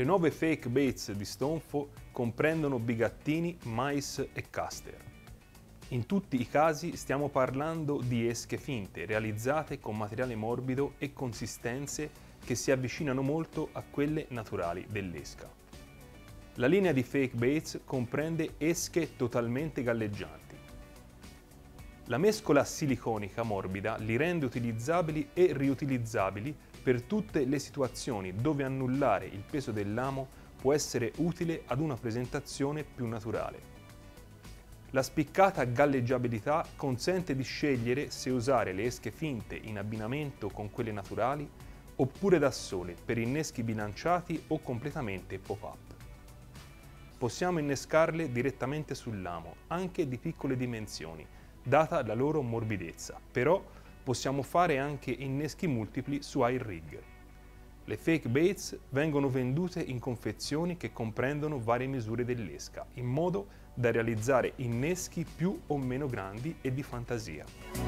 Le nuove fake baits di Stonfo comprendono bigattini, mais e caster. In tutti i casi stiamo parlando di esche finte, realizzate con materiale morbido e consistenze che si avvicinano molto a quelle naturali dell'esca. La linea di fake baits comprende esche totalmente galleggianti. La mescola siliconica morbida li rende utilizzabili e riutilizzabili per tutte le situazioni dove annullare il peso dell'amo può essere utile ad una presentazione più naturale. La spiccata galleggiabilità consente di scegliere se usare le esche finte in abbinamento con quelle naturali oppure da sole per inneschi bilanciati o completamente pop-up. Possiamo innescarle direttamente sull'amo, anche di piccole dimensioni, data la loro morbidezza, però possiamo fare anche inneschi multipli su air rig. Le fake baits vengono vendute in confezioni che comprendono varie misure dell'esca, in modo da realizzare inneschi più o meno grandi e di fantasia.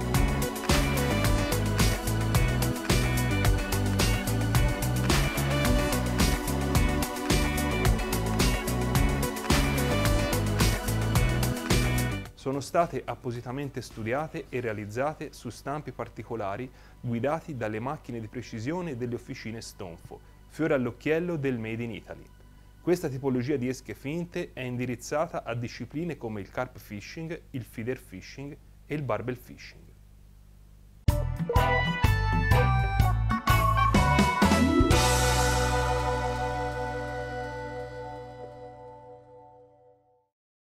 Sono state appositamente studiate e realizzate su stampi particolari guidati dalle macchine di precisione delle officine Stonfo, fiore all'occhiello del Made in Italy. Questa tipologia di esche finte è indirizzata a discipline come il carp fishing, il feeder fishing e il barbel fishing.